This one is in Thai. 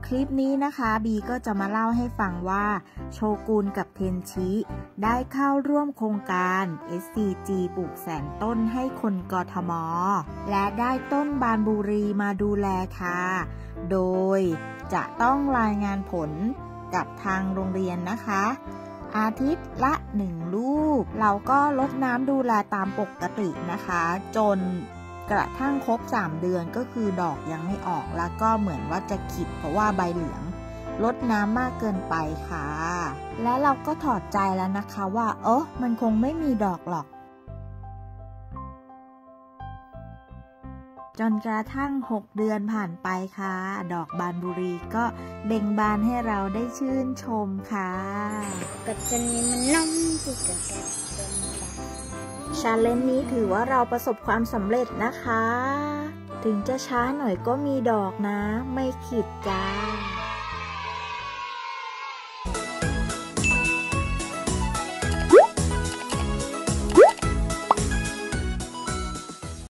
คลิปนี้นะคะบีก็จะมาเล่าให้ฟังว่าโชกุนกับเทนชิได้เข้าร่วมโครงการ SCG ปลูกแสนต้นให้คนกทม.และได้ต้นบานบุรีมาดูแลค่ะโดยจะต้องรายงานผลกับทางโรงเรียนนะคะอาทิตย์ละ1ลูกเราก็รดน้ำดูแลตามปกตินะคะจนกระทั่งครบ3 เดือนก็คือดอกยังไม่ออกแล้วก็เหมือนว่าจะขิดเพราะว่าใบเหลืองรดน้ำมากเกินไปค่ะและเราก็ถอดใจแล้วนะคะว่ามันคงไม่มีดอกหรอกจนกระทั่ง6 เดือนผ่านไปค่ะดอกบานบุรีก็เบ่งบานให้เราได้ชื่นชมค่ะกัจจนีมันน้องที่เกิดชาเลนจ์นี้ถือว่าเราประสบความสำเร็จนะคะถึงจะช้าหน่อยก็มีดอกนะไม่ขิดจ้า